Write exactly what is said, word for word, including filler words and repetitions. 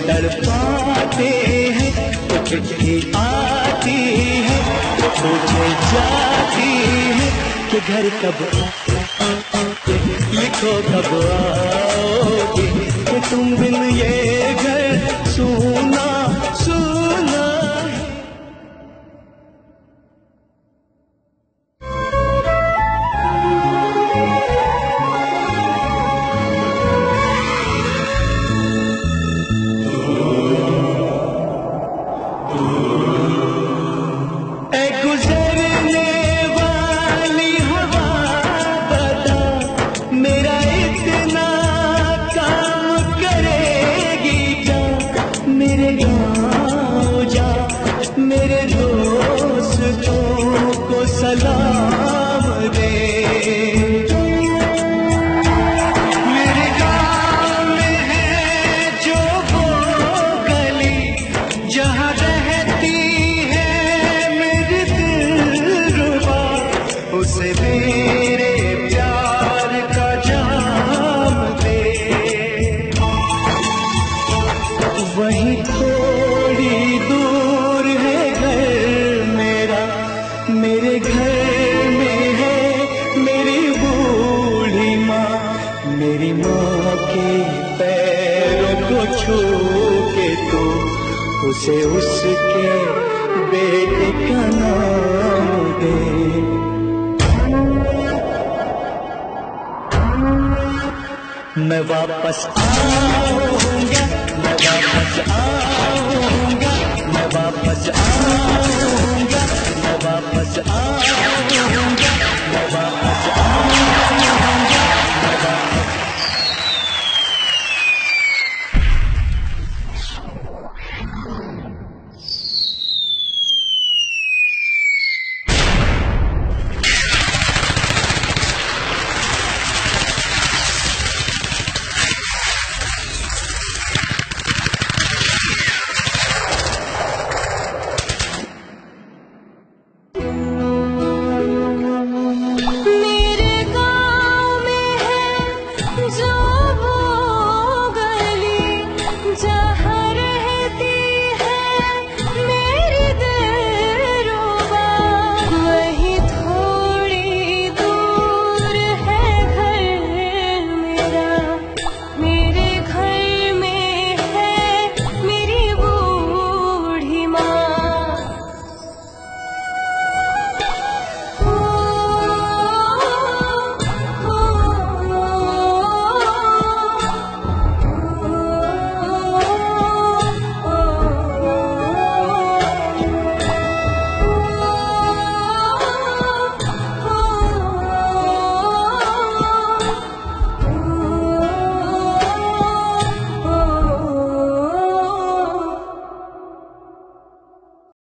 तड़पाते हैं तो चिट्ठी आती है, पूछे जाती है कि घर कब लिखो कब आओगे, कि तुम बिन ये घर सूना सूना है। सलाम दे, मेरे गाँव में है जो वो गली जहाँ रहती है मेरी दिलरुबा, उसे मेरे प्यार का जाम दे। वहीं थोड़ी दूर है घर मेरा, मेरे घर में है मेरी बूढ़ी माँ, मेरी माँ के पैरों को छू के तो उसे उसके बेटे का नाम दे। मैं वापस आऊँ